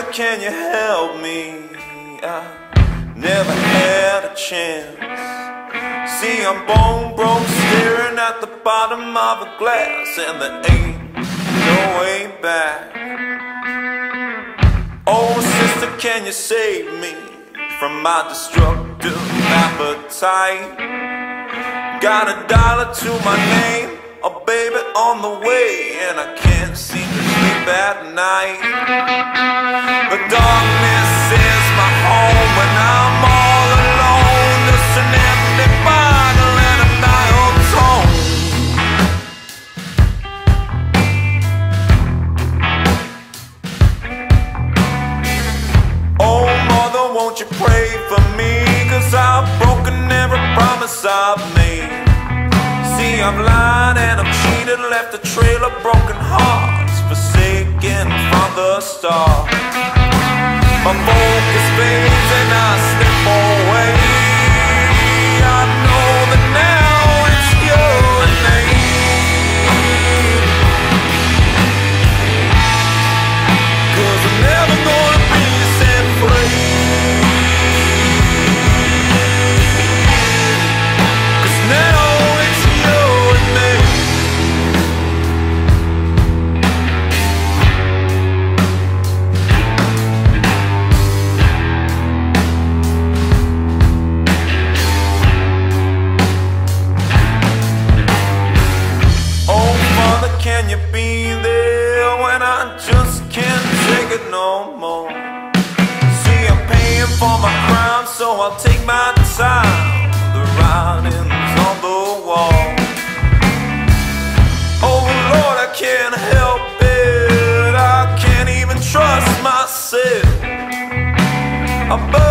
can you help me? I never had a chance. See, I'm bone broke, staring at the bottom of a glass, and there ain't no way back. Oh sister, can you save me from my destructive appetite? Got $1 to my name, a baby on the way, and I can't seem to sleep at night. The darkness is my home when I'm all alone, just an empty bottle and a dial tone. Oh mother, won't you pray for me, 'cause I've broken every promise I've made. See, I've lied and I've cheated, left a trail of broken hearts, forsaken from the start. My focus fades and I slip away. I know that now it's you and me, 'cause I'm never gonna be set free. Can you be there when I just can't take it no more? See, I'm paying for my crime, so I'll take my time. The writing's on the wall. Oh Lord, I can't help it, I can't even trust myself.